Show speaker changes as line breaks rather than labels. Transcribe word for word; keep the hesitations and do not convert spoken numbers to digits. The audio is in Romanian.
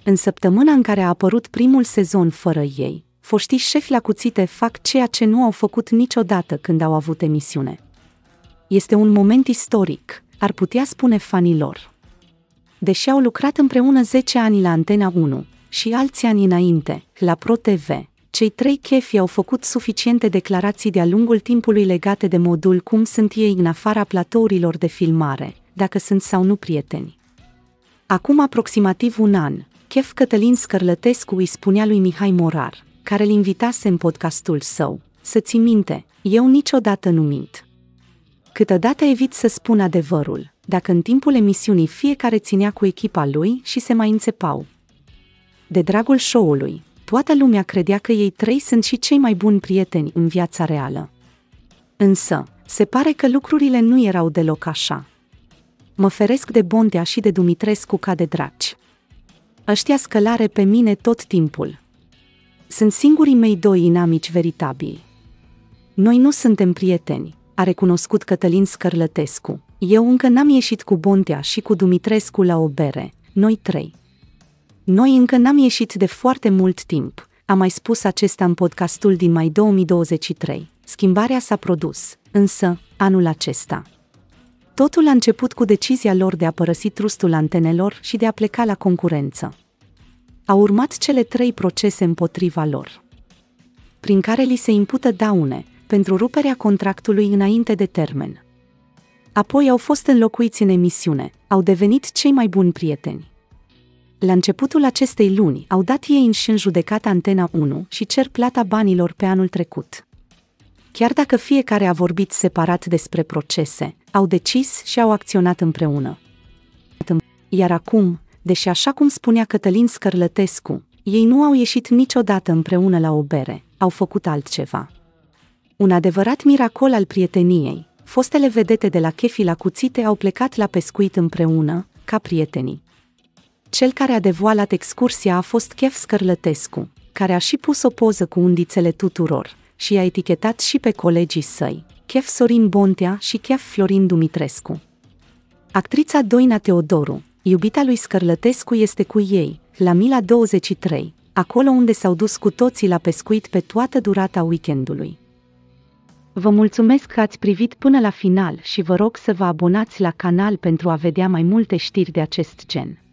În săptămâna în care a apărut primul sezon fără ei, foștii șefi la cuțite fac ceea ce nu au făcut niciodată când au avut emisiune. Este un moment istoric, ar putea spune fanii lor. Deși au lucrat împreună zece ani la Antena unu și alți ani înainte, la Pro T V, cei trei chefi au făcut suficiente declarații de-a lungul timpului legate de modul cum sunt ei în afara platourilor de filmare, dacă sunt sau nu prieteni. Acum aproximativ un an, chef Cătălin Scărlătescu îi spunea lui Mihai Morar, care îl invitase în podcastul său, să ții minte, eu niciodată nu mint. Câteodată evit să spun adevărul, dacă în timpul emisiunii fiecare ținea cu echipa lui și se mai înțepau. De dragul show-ului, toată lumea credea că ei trei sunt și cei mai buni prieteni în viața reală. Însă, se pare că lucrurile nu erau deloc așa. Mă feresc de Bontea și de Dumitrescu ca de draci. Ăștia scălare pe mine tot timpul. Sunt singurii mei doi inamici veritabili. Noi nu suntem prieteni, a recunoscut Cătălin Scărlătescu. Eu încă n-am ieșit cu Bontea și cu Dumitrescu la o bere, noi trei. Noi încă n-am ieșit de foarte mult timp, a mai spus acesta în podcastul din mai două mii douăzeci și trei. Schimbarea s-a produs, însă, anul acesta. Totul a început cu decizia lor de a părăsi trustul antenelor și de a pleca la concurență. Au urmat cele trei procese împotriva lor, prin care li se impută daune pentru ruperea contractului înainte de termen. Apoi au fost înlocuiți în emisiune, au devenit cei mai buni prieteni. La începutul acestei luni au dat ei înși în judecată Antena unu și cer plata banilor pe anul trecut. Chiar dacă fiecare a vorbit separat despre procese, au decis și au acționat împreună. Iar acum, deși așa cum spunea Cătălin Scărlătescu, ei nu au ieșit niciodată împreună la o bere, au făcut altceva. Un adevărat miracol al prieteniei, fostele vedete de la chefii la cuțite au plecat la pescuit împreună, ca prietenii. Cel care a devoalat excursia a fost chef Scărlătescu, care a și pus o poză cu undițele tuturor și i-a etichetat și pe colegii săi, chef Sorin Bontea și chef Florin Dumitrescu. Actrița Doina Teodoru, iubita lui Scărlătescu, este cu ei, la Mila douăzeci și trei, acolo unde s-au dus cu toții la pescuit pe toată durata weekendului. Vă mulțumesc că ați privit până la final și vă rog să vă abonați la canal pentru a vedea mai multe știri de acest gen.